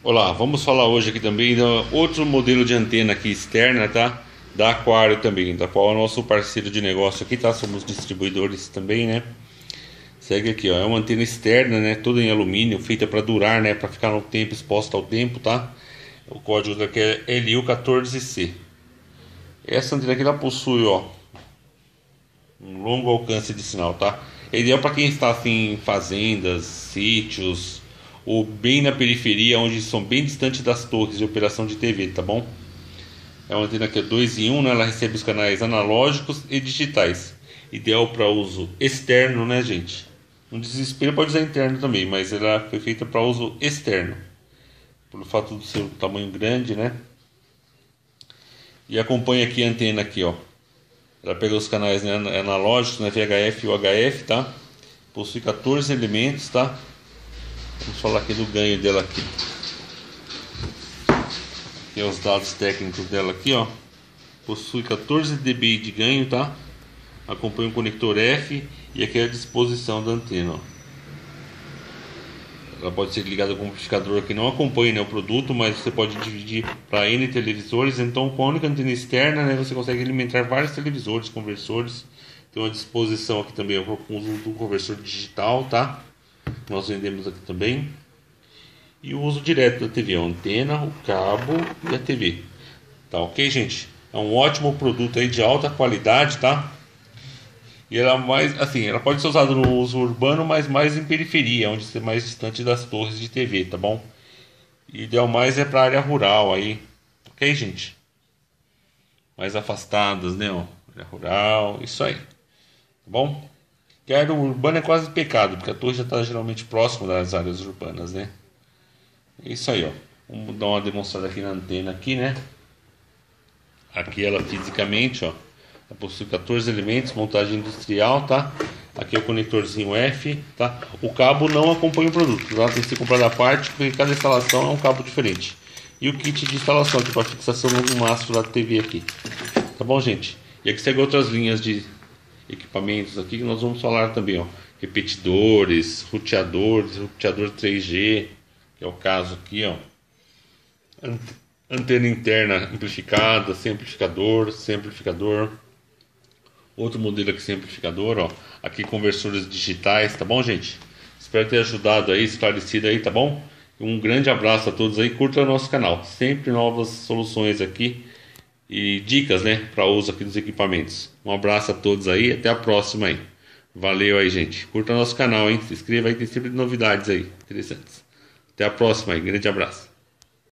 Olá, vamos falar hoje aqui também de outro modelo de antena aqui externa, tá? Da Aquário também, da qual é o nosso parceiro de negócio aqui, tá? Somos distribuidores também, né? Segue aqui, ó, é uma antena externa, né? Toda em alumínio, feita para durar, né? Para ficar no tempo, exposta ao tempo, tá? O código daqui é LU14C. Essa antena aqui ela possui, ó, um longo alcance de sinal, tá? É ideal para quem está assim, em fazendas, sítios ou bem na periferia, onde são bem distantes das torres de operação de TV, tá bom? É uma antena que é 2 em 1, né? Ela recebe os canais analógicos e digitais. Ideal para uso externo, né, gente? No desespero pode usar interno também, mas ela foi feita para uso externo. Pelo fato do seu tamanho grande, né? E acompanha aqui a antena aqui, ó. Ela pega os canais, né, analógicos, né, VHF e UHF, tá? Possui 14 elementos, tá? Vamos falar aqui do ganho dela aqui. Aqui é os dados técnicos dela aqui, ó. Possui 14 dB de ganho, tá? Acompanha o conector F e aqui é a disposição da antena, ó. Ela pode ser ligada com um amplificador que não acompanha, né, o produto, mas você pode dividir para N televisores. Então, com a única antena externa, né, você consegue alimentar vários televisores, conversores. Tem uma disposição aqui também com o uso do conversor digital, tá? Nós vendemos aqui também. E o uso direto da TV, a antena, o cabo e a TV. Tá ok, gente? É um ótimo produto aí de alta qualidade, tá? E ela mais, assim, ela pode ser usada no uso urbano, mas mais em periferia, onde você é mais distante das torres de TV, tá bom? E ideal mais é para área rural aí, ok, gente? Mais afastadas, né? Ó, área rural, isso aí, tá bom? Que a área urbana é quase pecado, porque a torre já está geralmente próximo das áreas urbanas, né? É isso aí, ó. Vamos dar uma demonstrada aqui na antena aqui, né? Aqui ela fisicamente, ó. Ela possui 14 elementos, montagem industrial, tá? Aqui é o conectorzinho F, tá? O cabo não acompanha o produto, tá? Tem que ser comprado à parte, porque cada instalação é um cabo diferente. E o kit de instalação, tipo a fixação no mastro da TV aqui. Tá bom, gente? E aqui segue outras linhas de equipamentos aqui que nós vamos falar também, ó. Repetidores, roteador 3G, que é o caso aqui, ó. Antena interna amplificada, sem amplificador, sem amplificador. Outro modelo aqui sem amplificador, ó. Aqui conversores digitais, tá bom, gente? Espero ter ajudado aí, esclarecido aí, tá bom? Um grande abraço a todos aí, curta o nosso canal. Sempre novas soluções aqui e dicas, né, para uso aqui dos equipamentos. Um abraço a todos aí, até a próxima aí. Valeu aí, gente. Curta o nosso canal, hein? Se inscreva aí, tem sempre novidades aí interessantes. Até a próxima aí, grande abraço.